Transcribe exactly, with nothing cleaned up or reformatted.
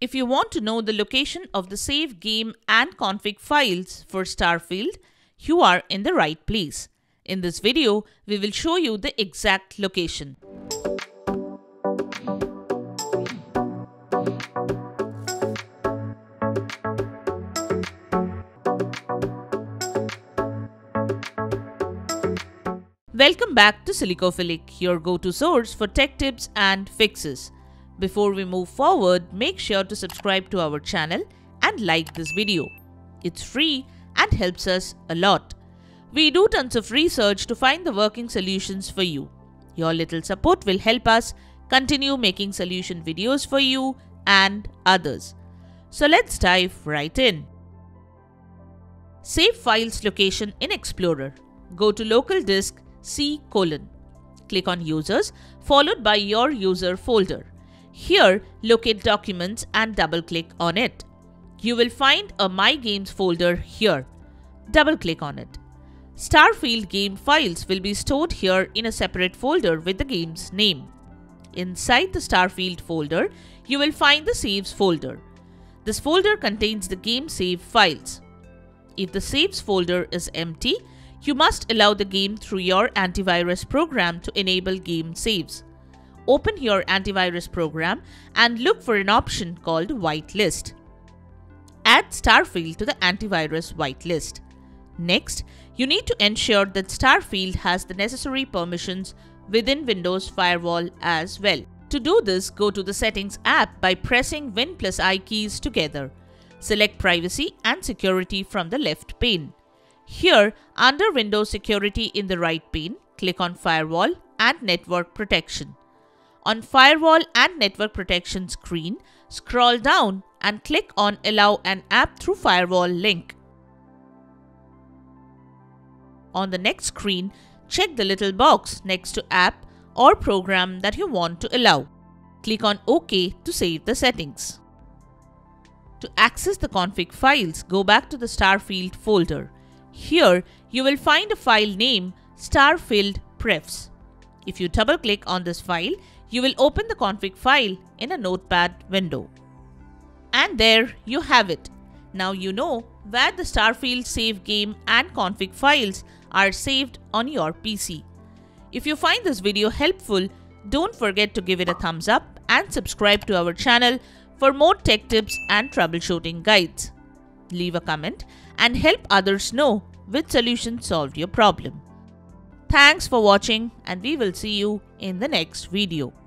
If you want to know the location of the save game and config files for Starfield, you are in the right place. In this video, we will show you the exact location. Welcome back to Silicophilic, your go-to source for tech tips and fixes. Before we move forward, make sure to subscribe to our channel and like this video. It's free and helps us a lot. We do tons of research to find the working solutions for you. Your little support will help us continue making solution videos for you and others. So let's dive right in. Save files location in Explorer. Go to local disk C colon. Click on Users followed by your user folder. Here, locate Documents and double-click on it. You will find a My Games folder here. Double-click on it. Starfield game files will be stored here in a separate folder with the game's name. Inside the Starfield folder, you will find the Saves folder. This folder contains the game save files. If the Saves folder is empty, you must allow the game through your antivirus program to enable game saves. Open your antivirus program and look for an option called Whitelist. Add Starfield to the antivirus whitelist. Next, you need to ensure that Starfield has the necessary permissions within Windows Firewall as well. To do this, go to the Settings app by pressing Win plus I keys together. Select Privacy and Security from the left pane. Here, under Windows Security in the right pane, click on Firewall and Network Protection. On Firewall and Network Protection screen, scroll down and click on Allow an app through Firewall link. On the next screen, check the little box next to App or Program that you want to allow. Click on OK to save the settings. To access the config files, go back to the Starfield folder. Here, you will find a file name Starfield Prefs. If you double-click on this file, you will open the config file in a notepad window. And there you have it. Now you know where the Starfield save game and config files are saved on your P C. If you find this video helpful, don't forget to give it a thumbs up and subscribe to our channel for more tech tips and troubleshooting guides. Leave a comment and help others know which solution solved your problem. Thanks for watching, and we will see you in the next video.